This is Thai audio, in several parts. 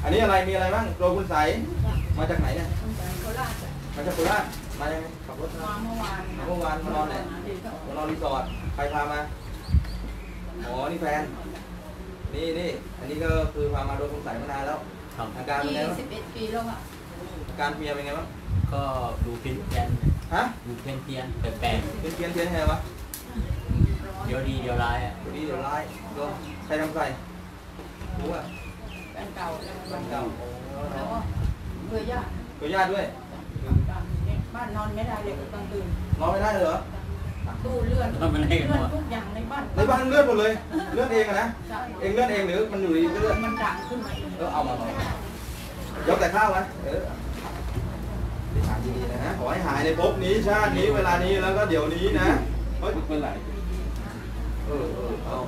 อันนี้อะไรมีอะไรบ้างตัวคุณใสมาจากไหนเนี่ยโคราชมาจากโคราชมายังไงขับรถมาเมื่อวานมานอนไหนมานอนรีสอร์ทใครพามาอ๋อนี่แฟนนี่อันนี้ก็คือพามาโดนคุณใสมานานแล้วอาการเป็นไงบ้าง 21 ปีแล้วค่ะอาการเมียเป็นไงบ้างก็ดูเพี้ยนฮะดูเพี้ยนแปลกเพี้ยนไงวะเดี๋ยวดีเดี๋ยวร้ายอ่ะเดี๋ยวร้ายก็ใครทำใส่รู้อ่ะแฟนเก่าแล้วเคยญาติด้วยบ้านนอนไม่ได้เลยกลางคืนนอนไม่ได้เหรอตู้เลื่อนทุกอย่างในบ้านเลื่อนหมดเลยเลื่อนเองนะเองเลื่อนเองหรือมันอยู่ดีก็เลื่อนมันดังขึ้นมาเอามายกแต่ข้าวไหมทานดีๆนะขอให้หายในภพนี้ชาตินี้เวลานี้แล้วก็เดี๋ยวนี้นะเฮ้ยเมื่อไหร่เอา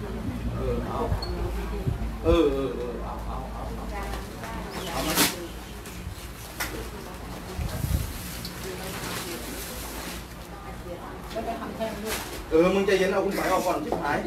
ไปทำแท้งด้วยมึงใจเย็นเอาคุณสายออกก่อนชิบหาย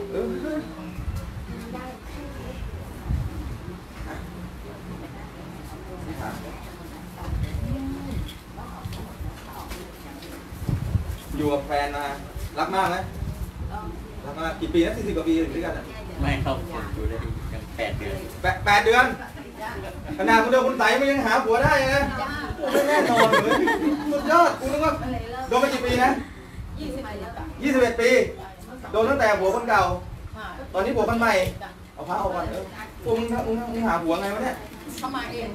อยู่กับแฟนมารักมากไหมรักมากกี่ปีนะ40 กว่าปีอยู่ด้วยกันไม่ครับอยู่ได้ยัง8 เดือน 8 เดือนขนาดคุณเดียวคุณใสไม่ยังหาผัวได้นะไม่แน่นอนเลยสุดยอดคุณนึกว่าโดนไปกี่ปีนะ21 ปีโดนตั้งแต่ผัวคนเก่าตอนนี้ผัวคนใหม่เอาพระเอาก่อนมึงหาผัวไงวะเนี่ยเข้ามาเอง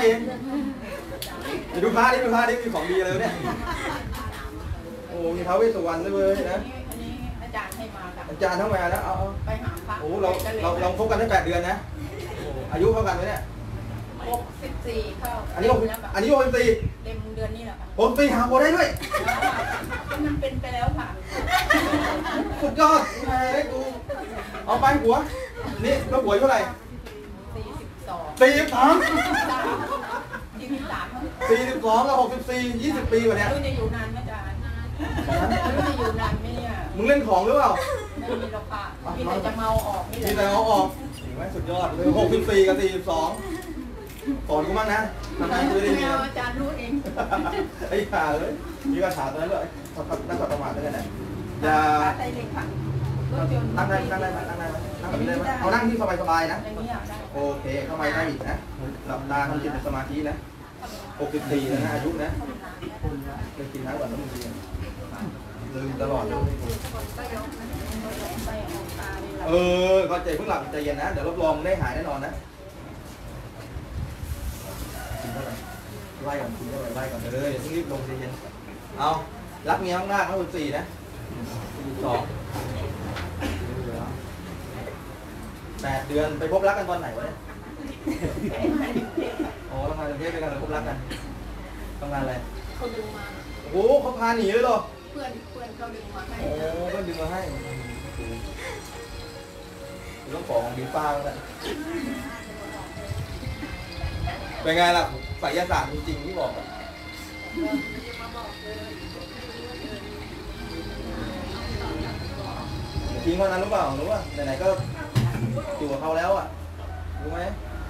ดูพระดิมีของดีเลยเนี่ยโอ้มีท้าวเวสสุวรรณด้วยนะอันนี้อาจารย์ให้มาอาจารย์ทั้งแหวนแล้วเอาไปหาพระโอ้เราคบกันได้8 เดือนนะอายุเท่ากันไหมเนี่ย 64เข้าอันนี้64 เต็มเดือนนี้แหละค่ะ 64หาผัวได้ด้วยมันเป็นไปแล้วค่ะสุดยอดแม่กูเอาไปผัวนี่แล้วผัวเท่าไหร่42กับ64 20 ปีวะเนี่ยจะอยู่นานไหมจ๊ะจะอยู่นานไหมเนี่ยมึงเล่นของหรือเปล่าไม่มีหรอกค่ะมีแต่จะเมาออกมีแต่เอาออกเห็นไหมสุดยอดเลย64กับ42สอนกูบ้างนะทำไมกูได้เมียอาจารย์รู้เองไอ้ข่าเลยมีกระถาตัวนั้นเลยนั่งขัดประมาทได้นะอย่านั่งได้เอานั่งที่สบายๆนะโอเคเข้าไปได้อีกนะหลับตาทำจิตสมาธินะ64แล้วนะอายุนะเคยกินน้ำก่อนแล้วมึงลืมตลอดเลยก็ใจเพิ่งหลับใจเย็นนะเดี๋ยวรับรองได้หายแน่นอนนะไล่ก่อนไล่ก่อนเลยต้องรีบลงใจเย็นเอารักเมียมากๆนะคุณ4นะ42 8 เดือนไปพบรักกันตอนไหนวะเนี่ยอ๋อทำงานกรุงเทพด้วยกันพบรักกันทำงานอะไรเขาดึงมาโอ้เขาพาหนีเลยเหรอเพื่อนเขาดึงมาให้เพื่อนดึงมาให้ต้องของดีฟ้าแล้วเป็นไงล่ะไสยศาสตร์จริงๆที่บอกจริงวันนั้นรู้เปล่ารู้ว่าไหนๆก็อยู่กับเขาแล้วอ่ะรู้ไหม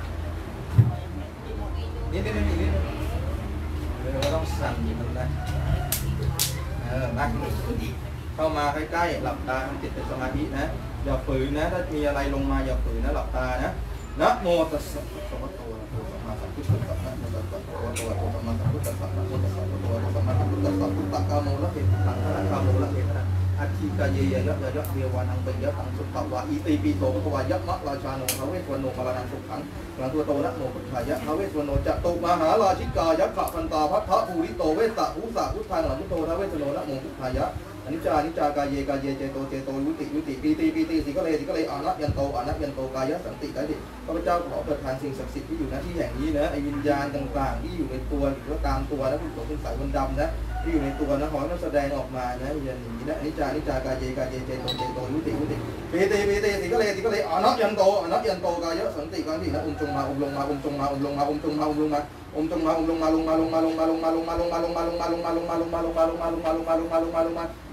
นิดเราก็ต้องสั่นมันนะมาเข้ามาใกล้ๆหลับตาทำจิตเป็นสมาธินะอย่าฝืนนะถ้ามีอะไรลงมาอย่าฝืนนะหลับตานะนะโมตัสสะภะคะวะโตอะระหะโตสัมมาสัมพุทธัสสะนะโมตัสสะภะคะวะโตอะระหะโตสัมมาสัมพุทธัสสะนะโมตัสสะภะคะวะโตอะระหะโตสัมมาสัมพุทธัสสะพุทธะกาโมละเหตุตังนะกาโมละเหตุนะอัตถิกายยะยะเววานังเปยะตังสุตวะอิติปิโสภวายะมะราชาโนทเวสวโนปรานังสุขังหลังตัวโตนะโมพุทธายะทเวสวโนจะตุมหาราชิกายะขะพันตาภัทธะภูริโตเวสะหุสะพุทธานังพุทโตทเวสวโนนะโมพุทธายะอนิจจากายเยเจโตวิติปีติสิกเลอนัตยันโตกายะสันติได้ดิข้าพเจ้าขอประทานสิ่งศักดิ์สิทธิ์ที่อยู่ณที่แห่งนี้นะไอวิญญาณต่างๆที่อยู่ในตัวหรือว่าตามตัวนะคุณสายบนดำนะที่อยู่ในตัวนะขอให้มันแสดงออกมานะวิญญาณนี้นะอนิจจากายเยเจโตวิติปีติสิกเลอนัตยันโตกายะสันติกันดินะจงมาลงมาจงมาลงมาลงมาลงมา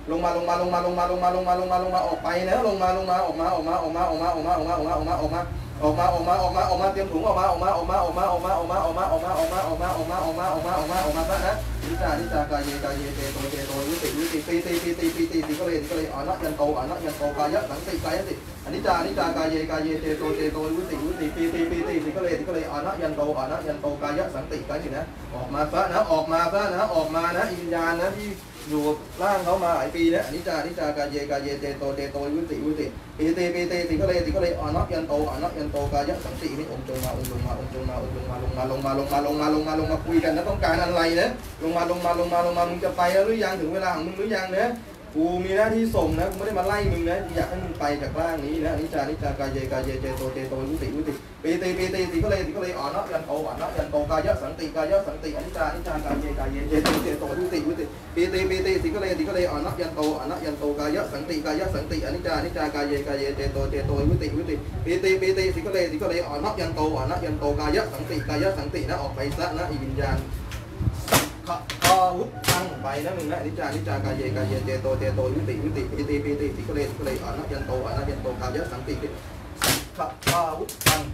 ออกไปนะลงมาออกมาออกมาเตรียมถุงออกมาซะนะนิจากายเยเตโตวิติตีก็เลยอนัยันโตกายะสังติกายติอนิจากายเตโตวิติตีก็เลยอนัยันโตกายะสันติกายตินะออกมาซะนะออกมานะอิญญาณนะที่อยู่ร่างเขามาหลายปีนะอนิจากายเตโตวิติตีก็เลยอนัยันโตกายะสันตินี่องค์จงมาลงมาคุยกันนะต้องการอะไรนะลงมามึงจะไปแล้วหรือยังถึงเวลาของมึงหรือยังนะกูมีหน้าที่ส่งนะกูไม่ได้มาไล่มึงนะอยากให้มึงไปจากร่างนี้นะนิจากายเจโตวิติตีก็เลยอนัยันโตกายะสันติอนิจากายเจโตวิติตีก็เลยอนัยันโตกายะสันติอนิจากายเจโตวิติตีก็เลยอนัยันโตกายะสันตินะออกไปซะนะอีวิญญาณวุฒังไปนะมึงนะนิจากายเจโตวิติตีก็เลยอนัยันโตกายะสันติสักขะวุฒัง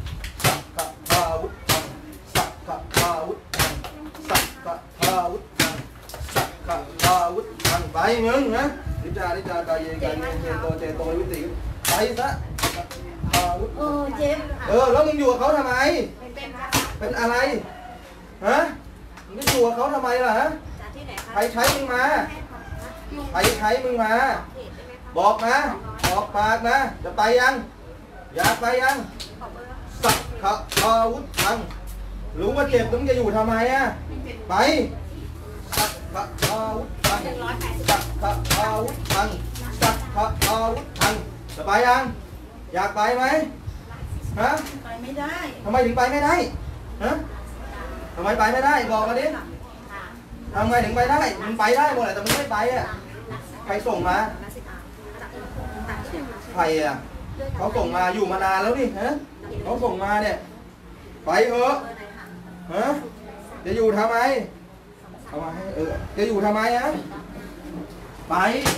ไปมึงนะนิจากายเจโตวิติไปซะเจ็บแล้วมึงอยู่กับเขาทำไมเป็นอะไรเป็นอะไรฮะมึงอยู่กับเขาทำไมล่ะฮะใครใช้มึงมาบอกนะบอกปากนะจะไปยังอยากไปยังสักขะวุฒังรู้ว่าเจ็บมึงจะอยู่ทำไมอ่ะไปสักขะวุฒังจะไปยังอยากไปไหมฮะไปไม่ได้ทำไมถึงไปไม่ได้ฮะทำไมไปไม่ได้บอกมาดิทำไงถึงไปได้มึงไปได้หมดแหละแต่มึงไม่ไปอ่ะใครส่งมาใครอ่ะเขาส่งมาอยู่มานานแล้วนี่ฮะเขาส่งมาเนี่ยไปเถอะฮะจะอยู่ทำไมจะอยู่ทำไมฮะไป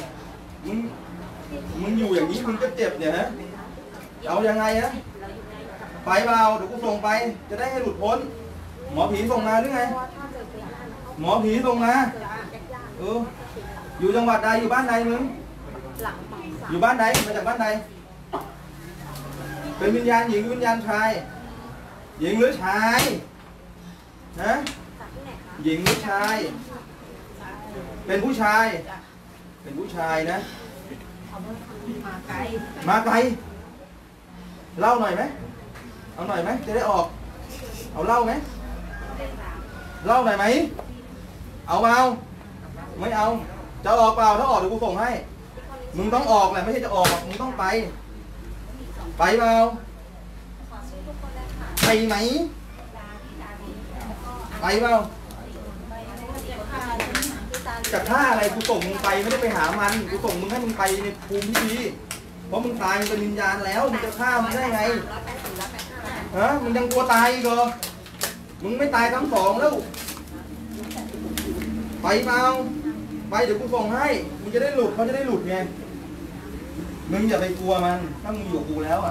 มึงอยู่อย่างนี้มึงก็เจ็บเนี่ยฮะเอายังไงฮะไปเปล่าเดี๋ยวกูส่งไปจะได้ให้หลุดพ้นหมอผีส่งมาหรือไงหมอผีส่งมาอยู่จังหวัดใดอยู่บ้านใดมึงอยู่บ้านใดมาจากบ้านใดเป็นวิญญาณหญิงวิญญาณชายหญิงหรือชายนะหญิงหรือชายเป็นผู้ชายนะมาไกลเล่าหน่อยไหมเอาหน่อยไหมจะได้ออกเอาเล่าไหมเล่าหน่อยไหมเอาเปล่าไม่เอาจะออกเปล่าถ้าออกเดี๋ยวกูส่งให้มึงต้องออกแหละไม่ใช่จะออกมึงต้องไปเปล่าไปไหมไปเปล่าจะฆ่าอะไรกูส่งมึงไปไม่ได้ไปหามันกูส่งมึงให้มึงไปในภูมิที่ดีเพราะมึงตายมึงเป็นวิญญาณแล้วมึงจะฆ่ามึงได้ไงฮะมึงยังกลัวตายอีกเหรอมึงไม่ตายทั้งสองแล้วไปเปล่าไปเดี๋ยวกูส่งให้มึงจะได้หลุดเขาจะได้หลุดไงมึงอย่าไปกลัวมันถ้ามึงอยู่กับกูแล้วอ่ะ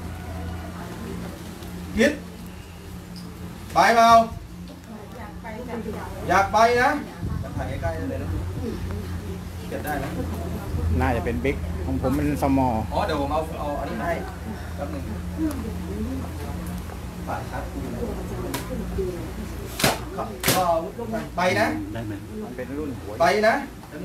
คิดไปเปล่าอยากไปนะถ่ายใกล้ๆเลยนะเก็บได้นะน่าจะเป็นบิ๊กของผมเป็นสมอเดี๋ยวผมเอาอันนี้ให้แป๊บนึงฝ่ายชัดไปนะได้ไหมมันเป็นรุ่นหัวไปนะ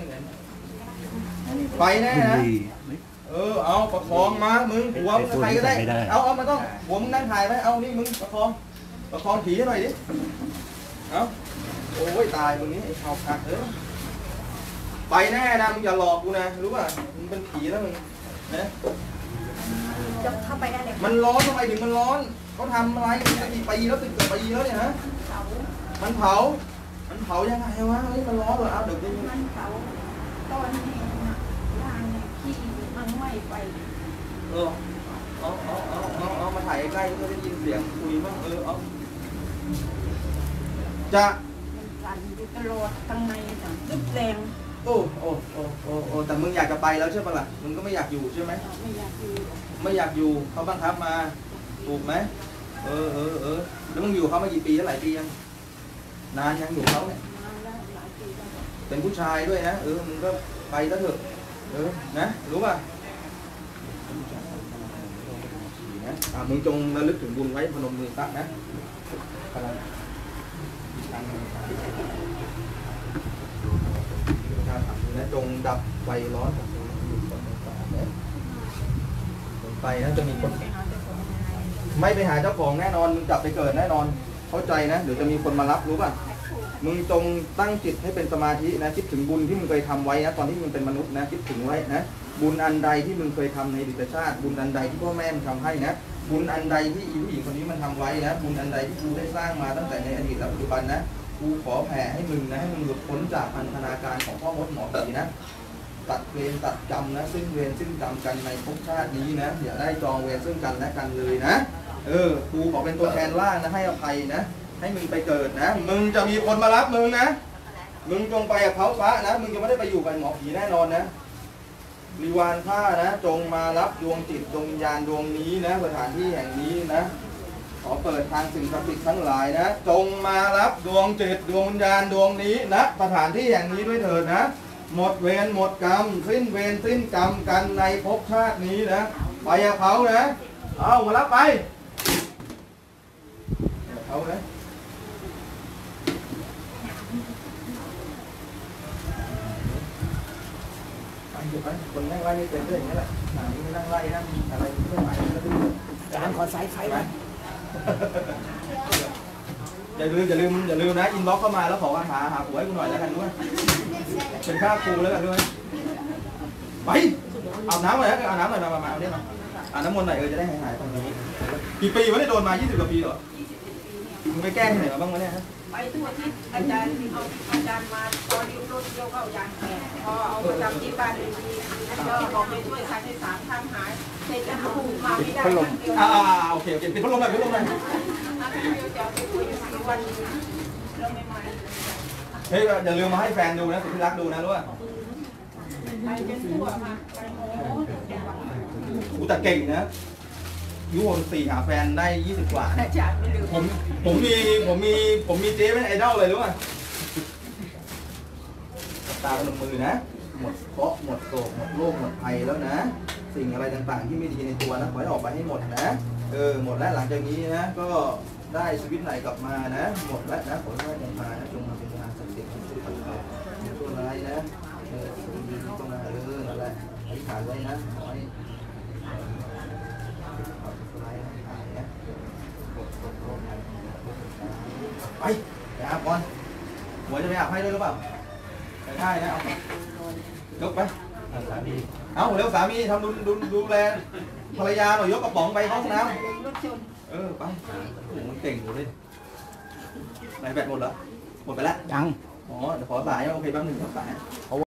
ไปแน่นะเอาประคองมามึงหัวมึงใครก็ได้เอามันต้องหัวมึงนั่งถ่ายไหมเอานี่มึงประคองผีให้หน่อยดิเอาโอ้ยตายมึงนี่ไอ้ข่าวขาดไปแน่นะมึงอย่าหลอกกูนะรู้ป่ะมึงเป็นผีแล้วมึงนะจะเข้าไปได้เลยมันร้อนทำไมถึงมันร้อนเขาทำอะไรกี่ปีแล้ว10 กว่าปีแล้วเนี่ยฮะมันเผายังไงวะเฮ้ยมันร้อนเหรอเอาเดี๋ยวมันเผาตอนนี้ร่างที่มันไหม้ไปเอามาถ่ายใกล้ๆก็ได้ยินเสียงคุยบ้างเอาจะสั่นอยู่ตลอดทั้งในตึ๊บแรงโอ้แต่มึงอยากจะไปแล้วใช่ปะล่ะมึงก็ไม่อยากอยู่ใช่ไหมไม่อยากอยู่เขาบังคับมาถูกไหมแล้วมึงอยู่เขามากี่ปีแล้วหลายปียังนานยังอยู่เขาเนี่ยมาแล้วหลายปีแล้วเป็นผู้ชายด้วยนะมึงก็ไปซะเถอะนะรู้ป่ะนะมึงจงระลึกถึงบุญไว้พนมมือซะนะพลังนะจงดับไฟร้อนของไปนะจะมีคนไม่ไปหาเจ้าของแน่นอนมึงกลับไปเกิดแน่นอนเข้าใจนะเดี๋ยวจะมีคนมารับรู้ป่ะมึงจงตั้งจิตให้เป็นสมาธินะคิดถึงบุญที่มึงเคยทำไว้นะตอนที่มึงเป็นมนุษย์นะคิดถึงไว้นะบุญอันใดที่มึงเคยทำในอดีตชาติบุญอันใดที่พ่อแม่มึงทำให้นะบุญอันใดที่อีผู้หญิงคนนี้มันทำไว้นะบุญอันใดที่กูได้สร้างมาตั้งแต่ในอดีตและปัจจุบันนะกูขอแผ่ให้มึงนะให้มึงหลุดพ้นจากพันธนาการของพ่อมดหมอผีนะตัดเวรตัดกรรมนะซึ่งเวรซึ่งกรรมกันในภพชาตินี้นะอย่าได้จองเวรซึ่งกันและกันเลยนะกูขอเป็นตัวแทนล่างนะให้อภัยนะให้มึงไปเกิดนะมึงจะมีคนมารับมึงนะมึงจงไปกับเขาซะนะมึงจะไม่ได้ไปอยู่กับหมอผีแน่นอนนะริวารข้านะจงมารับดวงจิตดวงวิญญาณดวงนี้นะสถานที่แห่งนี้นะขอเปิดทางสิ่งศักดิ์สิทธิ์ทั้งหลายนะจงมารับดวงจิตดวงวิญญาณดวงนี้นะสถานที่แห่งนี้ด้วยเถิดนะหมดเวรหมดกรรมสิ้นเวรสิ้นกรรมกันในภพชาตินี้นะไปกับเขานะเอามารับไปเอาเลยไปคนนั่งไล่ไม่เป็นด้วยอย่างนี้แหละหนังไม่นั่งไล่นั่งอะไรไม่ไหวก็ดื้อจานขอสายไฟไว้อย่าลืมนะอินบ็อกเข้ามาแล้วขอว่าหาผัวให้กูหน่อยแล้วกันด้วยเป็นค่าครูแล้วกันด้วยไปอาบน้ำหน่อยนะอาบน้ำหน่อยมาเอาเนี่ยมาอาบน้ำมนต์หน่อยจะได้หายตรงนี้กี่ปีวะเนี่ยโดนมา20 กว่าปีเหรอมึงไปแก้ที่ไหนมาบ้างวะเนี่ยฮะไปทั่วที่อาจารย์เอาอาจารย์มาตอนนี้รถเกี่ยวเข้าอาจารย์พอเอาประจำที่บ้านเลยก็บอกไปช่วยทางที่3ทำหายเสร็จแล้วถูกมาไม่ได้โอเคปิดพัดลมหน่อยวันเราไม่มาเฮ้ยอย่าลืมมาให้แฟนดูนะสุดที่รักดูนะรู้ป่ะไปจนทั่วมาไปโอ้แต่เก่งนะยุคน4หาแฟนได้20 กว่าอาจารย์ไม่ลืมผมมีเจ๊เป็นไอดอลเลยรู้ป่ะตาพนมมือนะหมดเคราะห์หมดโศกหมดโรคหมดภัยแล้วนะสิ่งอะไรต่างๆที่ไม่ดีในตัวนะขอให้ออกไปให้หมดนะหมดแล้วหลังจากนี้นะก็ได้ชีวิตไหนกลับมานะหมดแล้วนะขอให้ได้มานะจงมาเป็นงานศักดิ์สิทธิ์ที่ช่วยปัดเป่าตัวร้ายนะดีตรงนั้นนั่นแหละอธิษฐานไว้นะขอให้ไปอาบก่อนหัวจะไปอาบให้ด้วยหรือเปล่าไปได้นะเอายกไปเอาเร็วสามีทำดูแลภรรยาหน่อยยกกระป๋องไปห้องน้ำไปโอ้โหเก่งอยู่เลยไหนแบตหมดเหรอหมดไปแล้วยังเดี๋ยวขอสายโอเคแป๊บนึงขอสาย